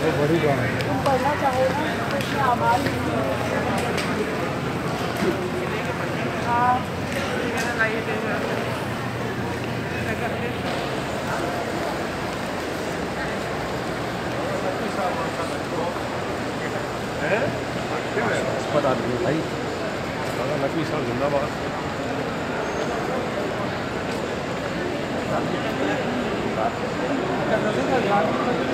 बड़ी बात है। तुम पढ़ना चाहो ना तो इसमें आवाज हाँ अस्पताल में भाई लकी सर जिंदाबाद।